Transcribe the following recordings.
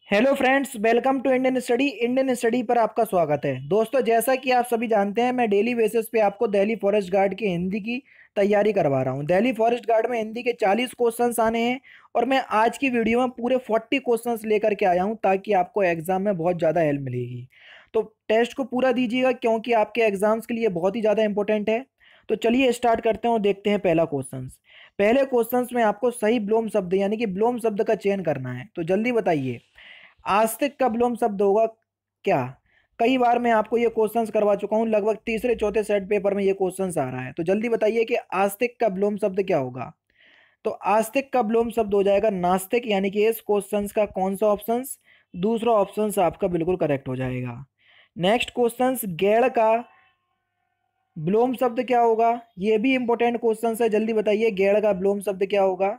Hello friends, welcome to Indian study पर आपका स्वागत है। दोस्तों, जैसा कि आप सभी जानते हैं, मैं डेली बेसिस पे आपको दिल्ली फॉरेस्ट गार्ड की हिंदी की तैयारी करवा रहा हूं। दिल्ली फॉरेस्ट गार्ड में हिंदी के 40 क्वेश्चंस आने हैं और मैं आज की वीडियो में पूरे 40 क्वेश्चंस लेकर के आया हूं ताकि आपको एग्जाम में बहुत ज़्यादा हेल्प मिलेगी। तो टेस्ट को पूरा दीजिएगा क्योंकि आपके एग्जाम्स के लिए बहुत ही ज़्यादा इंपॉर्टेंट है। तो चलिए स्टार्ट करते हैं और देखते हैं पहला क्वेश्चन। पहले क्वेश्चन में आपको सही विलोम शब्द यानी कि विलोम शब्द का चयन करना है। तो जल्दी बताइए, आस्तिक का विलोम शब्द होगा क्या? कई बार मैं आपको ये क्वेश्चंस करवा चुका हूँ, लगभग तीसरे चौथे सेट पेपर में ये क्वेश्चंस आ रहा है। तो जल्दी बताइए कि आस्तिक का विलोम शब्द क्या होगा। तो आस्तिक का विलोम शब्द हो जाएगा नास्तिक, यानी कि इस क्वेश्चंस का कौन सा ऑप्शन? दूसरा ऑप्शन आपका बिल्कुल करेक्ट हो जाएगा। नेक्स्ट क्वेश्चन, गैड़ का विलोम शब्द क्या होगा? ये भी इंपॉर्टेंट क्वेश्चन है, जल्दी बताइए गैड़ का विलोम शब्द क्या होगा।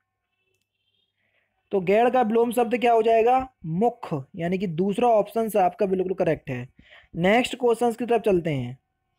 तो गैड़ का विलोम शब्द क्या हो जाएगा? मुख, यानी कि दूसरा ऑप्शन आपका बिल्कुल करेक्ट है। नेक्स्ट क्वेश्चन की तरफ चलते हैं।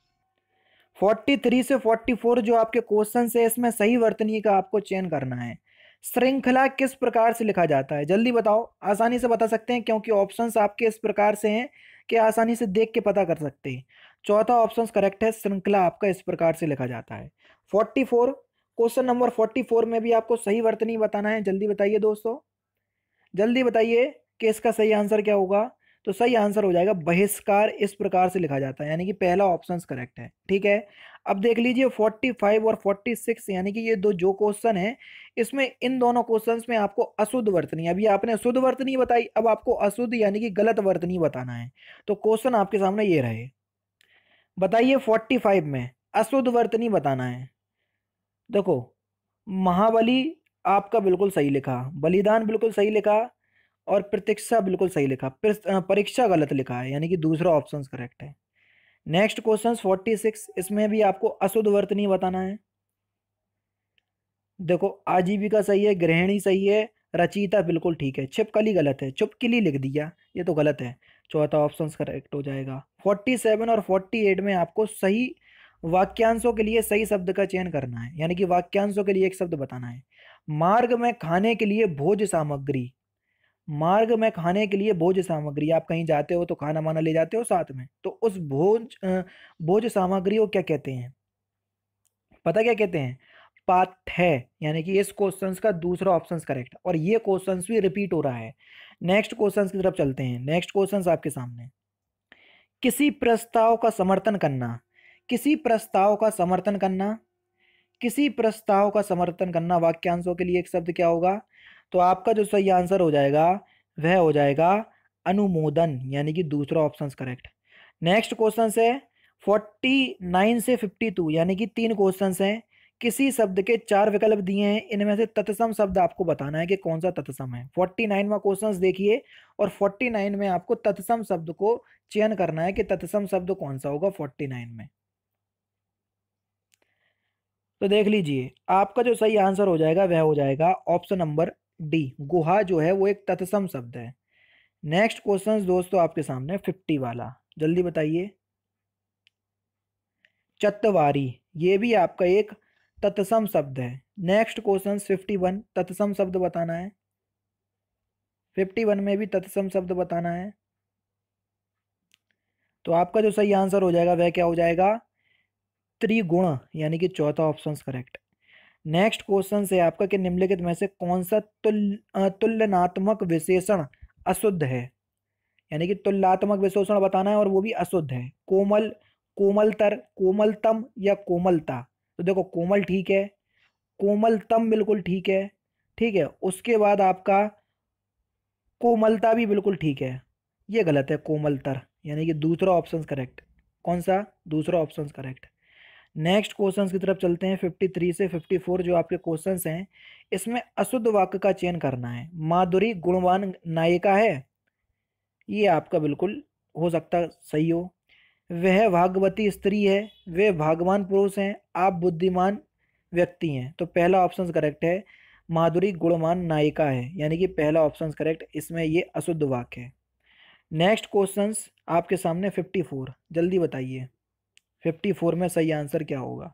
43 से 44 जो आपके क्वेश्चन है, इसमें सही वर्तनी का आपको चयन करना है। श्रृंखला किस प्रकार से लिखा जाता है? जल्दी बताओ। आसानी से बता सकते हैं क्योंकि ऑप्शंस आपके इस प्रकार से हैं कि आसानी से देख के पता कर सकते हैं। चौथा ऑप्शन करेक्ट है, श्रृंखला आपका इस प्रकार से लिखा जाता है। 44, क्वेश्चन नंबर 44 में भी आपको सही वर्तनी बताना है। जल्दी बताइए दोस्तों, जल्दी बताइए कि इसका सही आंसर क्या होगा। तो सही आंसर हो जाएगा बहिष्कार, इस प्रकार से लिखा जाता है, यानी कि पहला ऑप्शन करेक्ट है। ठीक है, अब देख लीजिए 45 और 46, यानी कि ये दो जो क्वेश्चन है, इसमें इन दोनों क्वेश्चंस में आपको अशुद्ध वर्तनी, अभी आपने शुद्ध वर्तनी बताई, अब आपको अशुद्ध यानी कि गलत वर्तनी बताना है। तो क्वेश्चन आपके सामने ये रहे, बताइए 45 में अशुद्ध वर्तनी बताना है। देखो, महाबली आपका बिल्कुल सही लिखा, बलिदान बिल्कुल सही लिखा, और प्रतीक्षा बिल्कुल सही लिखा। परीक्षा गलत लिखा है, यानी कि दूसरा ऑप्शन करेक्ट है। नेक्स्ट क्वेश्चन 46, इसमें भी आपको अशुद्ध वर्तनी बताना है। देखो, आजीविका सही है, गृहिणी सही है, रचयिता बिल्कुल ठीक है, छिपकली गलत है, चुपकली लिख दिया, ये तो गलत है। चौथा ऑप्शन करेक्ट हो जाएगा। 47 और 48 में आपको सही वाक्यांशों के लिए सही शब्द का चयन करना है, यानी कि वाक्यांशों के लिए एक शब्द बताना है। मार्ग में खाने के लिए भोज सामग्री, मार्ग में खाने के लिए भोज सामग्री, आप कहीं जाते हो तो खाना माना ले जाते हो साथ में, तो उस भोज सामग्री को क्या कहते हैं? पता क्या कहते हैं? पाठ्य, यानी कि इस क्वेश्चन का दूसरा ऑप्शन करेक्ट, और ये क्वेश्चन भी रिपीट हो रहा है। नेक्स्ट क्वेश्चन की तरफ चलते हैं। नेक्स्ट क्वेश्चन आपके सामने, किसी प्रस्ताव का समर्थन करना, किसी प्रस्ताव का समर्थन करना, किसी प्रस्ताव का समर्थन करना, वाक्यांशों के लिए एक शब्द क्या होगा? तो आपका जो सही आंसर हो जाएगा वह हो जाएगा अनुमोदन, यानी कि दूसरा ऑप्शन करेक्ट। नेक्स्ट क्वेश्चन है 49 से 52, यानी कि तीन क्वेश्चन हैं। किसी शब्द के चार विकल्प दिए हैं, इनमें से तत्सम शब्द आपको बताना है कि कौन सा तत्सम है। 49 में क्वेश्चन देखिए, और 49 में आपको तत्सम शब्द को चयन करना है कि तत्सम शब्द कौन सा होगा 49 में। तो देख लीजिए, आपका जो सही आंसर हो जाएगा वह हो जाएगा ऑप्शन नंबर डी, गुहा जो है वो एक तत्सम शब्द है। नेक्स्ट क्वेश्चन दोस्तों आपके सामने 50 वाला, जल्दी बताइए। चतवारी, ये भी आपका एक तत्सम शब्द है। नेक्स्ट क्वेश्चन 51, तत्सम शब्द बताना है। 51 में भी तत्सम शब्द बताना है। तो आपका जो सही आंसर हो जाएगा वह क्या हो जाएगा? त्रिगुण, यानी कि चौथा ऑप्शन करेक्ट। नेक्स्ट क्वेश्चन है आपका कि निम्नलिखित में से कौन सा तुलनात्मक विशेषण अशुद्ध है? यानी कि तुलनात्मक विशेषण बताना है और वो भी अशुद्ध है। कोमल, कोमलतर, कोमलतम या कोमलता। तो देखो, कोमल ठीक है, कोमलतम बिल्कुल ठीक है, ठीक है, उसके बाद आपका कोमलता भी बिल्कुल ठीक है, ये गलत है कोमलतर, यानी कि दूसरा ऑप्शन करेक्ट। कौन सा? दूसरा ऑप्शन करेक्ट। नेक्स्ट क्वेश्चंस की तरफ चलते हैं। 53 से 54 जो आपके क्वेश्चंस हैं, इसमें अशुद्ध वाक्य का चयन करना है। माधुरी गुणवान नायिका है, ये आपका बिल्कुल हो सकता सही हो। वह भागवती स्त्री है, वे भागवान पुरुष हैं, आप बुद्धिमान व्यक्ति हैं। तो पहला ऑप्शन करेक्ट है, माधुरी गुणवान नायिका है, यानी कि पहला ऑप्शन करेक्ट, इसमें ये अशुद्ध वाक्य है। नेक्स्ट क्वेश्चंस आपके सामने 54, जल्दी बताइए 54 में सही आंसर क्या होगा।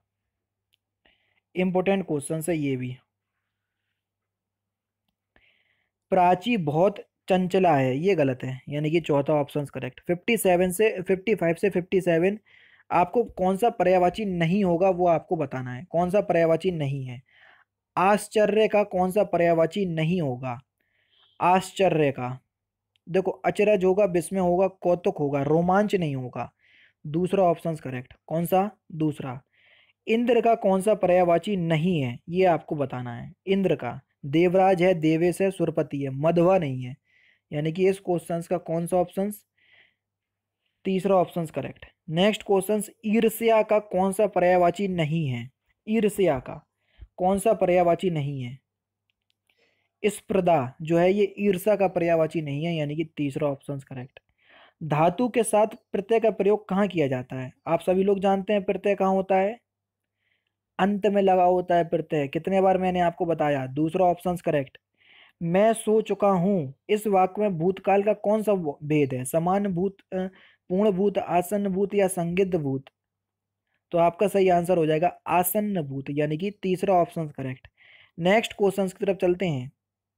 इंपॉर्टेंट क्वेश्चन है ये भी। प्राची बहुत चंचला है, ये गलत है, यानी कि चौथा ऑप्शन करेक्ट। 57 से 55 से 57 आपको कौन सा पर्यायवाची नहीं होगा वो आपको बताना है, कौन सा पर्यायवाची नहीं है। आश्चर्य का कौन सा पर्यायवाची नहीं होगा, आश्चर्य का, देखो अचरज होगा, विस्मय होगा, कौतुक होगा, रोमांच नहीं होगा। दूसरा ऑप्शन करेक्ट, कौन सा, दूसरा। इंद्र का कौन सा पर्यायवाची नहीं है ये आपको बताना है। इंद्र का देवराज है, देवेश है, सुरपति है, मध्वा नहीं है, यानी कि इस क्वेश्चन का कौन सा ऑप्शन, तीसरा ऑप्शन करेक्ट। नेक्स्ट क्वेश्चन, ईर्ष्या का कौन सा पर्यायवाची नहीं है, ईर्ष्या का कौन सा पर्यायवाची नहीं है। स्पर्धा जो है ये ईर्ष्या का पर्यायवाची नहीं है, यानी कि तीसरा ऑप्शन करेक्ट। धातु के साथ प्रत्यय का प्रयोग कहाँ किया जाता है, आप सभी लोग जानते हैं प्रत्यय कहाँ होता है, अंत में लगा होता है प्रत्यय। कितने बार मैंने आपको बताया, दूसरा ऑप्शन करेक्ट। मैं सो चुका हूं, इस वाक्य में भूतकाल का कौन सा भेद है, समान भूत, पूर्ण भूत, आसन्न भूत या संदिग्ध भूत। तो आपका सही आंसर हो जाएगा आसन्न भूत, यानी कि तीसरा ऑप्शन करेक्ट। नेक्स्ट क्वेश्चन की तरफ चलते हैं।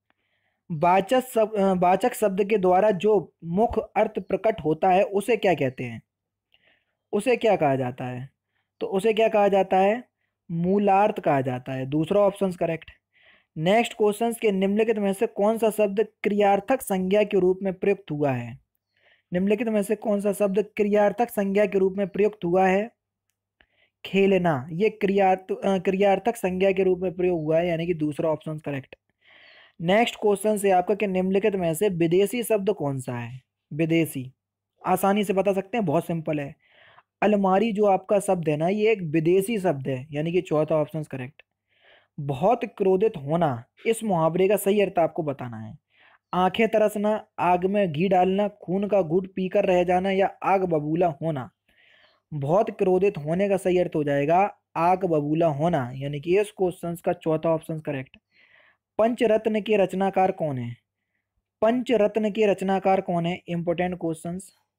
वाचक शब्द के द्वारा जो मुख्य अर्थ प्रकट होता है उसे क्या कहते हैं, उसे क्या कहा जाता है, तो उसे क्या कहा जाता है, मूलार्थ कहा जाता है। दूसरा ऑप्शन करेक्ट। नेक्स्ट क्वेश्चन के निम्नलिखित में से कौन सा शब्द क्रियार्थक संज्ञा के रूप में प्रयुक्त हुआ है, निम्नलिखित में से कौन सा शब्द क्रियार्थक संज्ञा के रूप में प्रयुक्त हुआ है, खेलना, ये क्रियार्थक संज्ञा के रूप में प्रयोग हुआ है, यानी कि दूसरा ऑप्शन करेक्ट। नेक्स्ट क्वेश्चन से आपका कि निम्नलिखित में से विदेशी शब्द कौन सा है, विदेशी, आसानी से बता सकते हैं, बहुत सिंपल है। अलमारी जो आपका शब्द है ना ये एक विदेशी शब्द है, यानी कि चौथा ऑप्शन करेक्ट। बहुत क्रोधित होना, इस मुहावरे का सही अर्थ आपको बताना है। आंखें तरसना, आग में घी डालना, खून का घूंट पीकर रह जाना या आग बबूला होना। बहुत क्रोधित होने का सही अर्थ हो जाएगा आग बबूला होना, यानी कि इस क्वेश्चन का चौथा ऑप्शन करेक्ट। पंचरत्न के रचनाकार कौन है, पंचरत्न के रचनाकार कौन है, इंपोर्टेंट क्वेश्चन।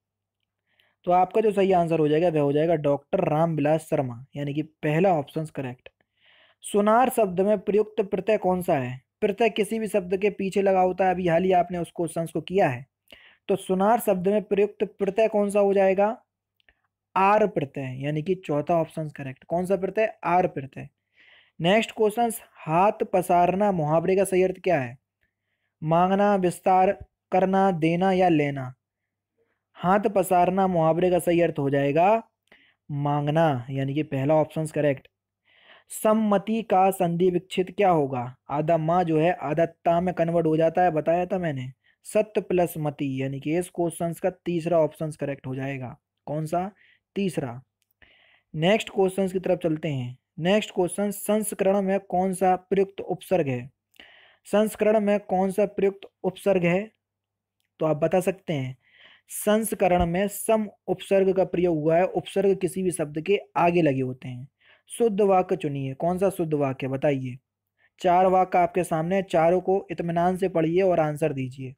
तो आपका जो सही आंसर हो जाएगा वह हो जाएगा डॉक्टर रामविलास शर्मा, यानी कि पहला ऑप्शन करेक्ट। सुनार शब्द में प्रयुक्त प्रत्यय कौन सा है, प्रत्यय किसी भी शब्द के पीछे लगा होता है, अभी हाल ही आपने उस क्वेश्चन को किया है। तो सुनार शब्द में प्रयुक्त प्रत्यय कौन सा हो जाएगा, आर प्रत्यय, यानी कि चौथा ऑप्शन करेक्ट। कौन सा प्रत्यय, आर प्रत्यय। नेक्स्ट क्वेश्चन, हाथ पसारना मुहावरे का सही अर्थ क्या है, मांगना, विस्तार करना, देना या लेना। हाथ पसारना मुहावरे का सही अर्थ हो जाएगा मांगना, यानी कि पहला ऑप्शन करेक्ट। सम्मति का संधि विच्छेद क्या होगा, आधा माँ जो है आधा ता में कन्वर्ट हो जाता है, बताया था मैंने, सत्य प्लस मति, यानी कि इस क्वेश्चन का तीसरा ऑप्शन करेक्ट हो जाएगा। कौन सा, तीसरा। नेक्स्ट क्वेश्चन की तरफ चलते हैं। नेक्स्ट क्वेश्चन, संस्करण में कौन सा प्रयुक्त उपसर्ग है, संस्करण में कौन सा प्रयुक्त उपसर्ग है, तो आप बता सकते हैं। संस्करण में सम उपसर्ग का प्रयोग हुआ है, उपसर्ग किसी भी शब्द के आगे लगे होते हैं। शुद्ध वाक्य चुनिए, कौन सा शुद्ध वाक्य बताइए। चार वाक्य आपके सामने, चारों को इत्मीनान से पढ़िए और आंसर दीजिए।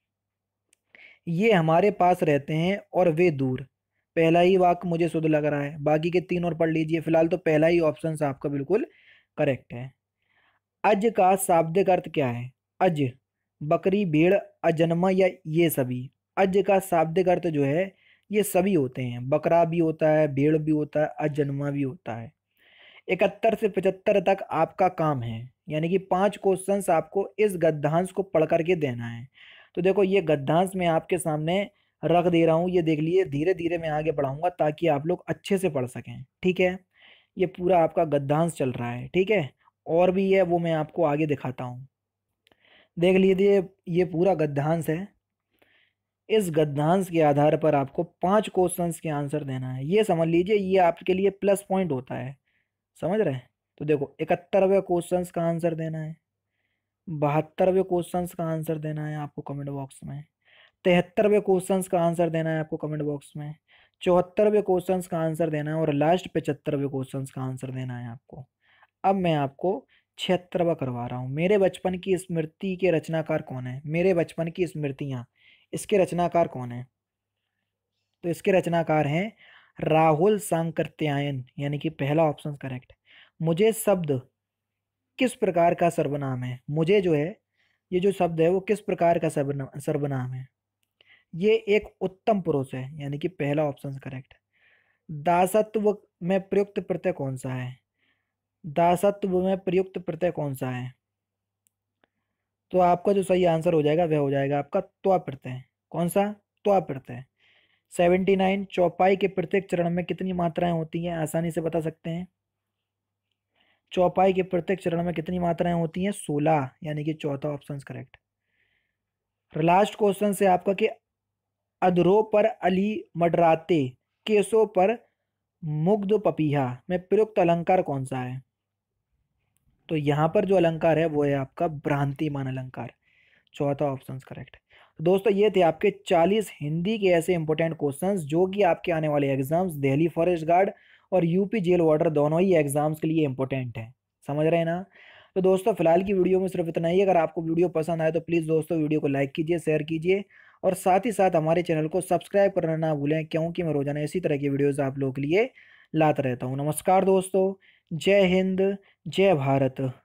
ये हमारे पास रहते हैं और वे दूर, पहला ही वाक्य मुझे शुद्ध लग रहा है, बाकी के तीन और पढ़ लीजिए। फिलहाल तो पहला ही ऑप्शन आपका बिल्कुल करेक्ट है। अज का शाब्दिक अर्थ क्या है, अज, बकरी, भेड़, अजन्मा या ये सभी। अज का शाब्दिक अर्थ जो है ये सभी होते हैं, बकरा भी होता है, भेड़ भी होता है, अजन्मा भी होता है। 71 से 75 तक आपका काम है, यानी कि 5 क्वेश्चंस आपको इस गद्यांश को पढ़ करके देना है। तो देखो ये गद्यांश मैं आपके सामने रख दे रहा हूँ, ये देख लिए, धीरे धीरे मैं आगे बढ़ाऊंगा ताकि आप लोग अच्छे से पढ़ सकें, ठीक है। ये पूरा आपका गद्यांश चल रहा है, ठीक है। और भी है वो मैं आपको आगे दिखाता हूँ, देख लीजिए। ये पूरा गद्यांश है, इस गद्यांश के आधार पर आपको 5 क्वेश्चंस के आंसर देना है। ये समझ लीजिए ये आपके लिए प्लस पॉइंट होता है, समझ रहे हैं। तो देखो 71वें क्वेश्चंस का आंसर देना है, 72वें क्वेश्चंस का आंसर देना है आपको कमेंट बॉक्स में, 73वें क्वेश्चंस का आंसर देना है आपको कमेंट बॉक्स में, 74वें क्वेश्चंस का आंसर देना है और लास्ट 75वें क्वेश्चंस का आंसर देना है आपको। अब मैं आपको 76वां करवा रहा हूँ। मेरे बचपन की स्मृति के रचनाकार कौन है, मेरे बचपन की स्मृतियाँ, इसके रचनाकार कौन है, तो इसके रचनाकार हैं राहुल सांकृत्यायन, यानी कि पहला ऑप्शन करेक्ट। मुझे शब्द किस प्रकार का सर्वनाम है, मुझे जो है ये जो शब्द है वो किस प्रकार का सर्वनाम है? ये एक उत्तम पुरुष है, यानी कि पहला ऑप्शन करेक्ट। दासत्व में प्रयुक्त प्रत्यय कौन सा है? दासत्व में प्रयुक्त प्रत्यय कौन सा है? तो आपका जो सही आंसर हो जाएगा वह हो जाएगा आपका त्वा प्रत्यय। कौन सा? त्वा प्रत्यय। 79, चौपाई के प्रत्येक चरण में कितनी मात्राएं होती हैं? आसानी से बता सकते हैं। चौपाई के प्रत्येक चरण में कितनी मात्राएं होती हैं? 16, यानी कि चौथा ऑप्शन करेक्ट। लास्ट क्वेश्चन से आपका कि अधरों पर अली मडराते, केसों पर मुग्ध पपीहा में प्रयुक्त अलंकार कौन सा है? तो यहाँ पर जो अलंकार है वो है आपका भ्रांतिमान अलंकार। चौथा ऑप्शन करेक्ट। तो दोस्तों ये थे आपके 40 हिंदी के ऐसे इंपॉर्टेंट क्वेश्चंस जो कि आपके आने वाले एग्जाम्स दिल्ली फॉरेस्ट गार्ड और यूपी जेल वार्डर दोनों ही एग्जाम्स के लिए इंपॉर्टेंट है। समझ रहे हैं ना? तो दोस्तों फिलहाल की वीडियो में सिर्फ इतना ही। अगर आपको वीडियो पसंद आए तो प्लीज़ दोस्तों वीडियो को लाइक कीजिए, शेयर कीजिए और साथ ही साथ हमारे चैनल को सब्सक्राइब करना ना भूलें, क्योंकि मैं रोजाना इसी तरह की वीडियोज़ आप लोगों के लिए लाता रहता हूँ। नमस्कार दोस्तों, जय हिंद, जय भारत।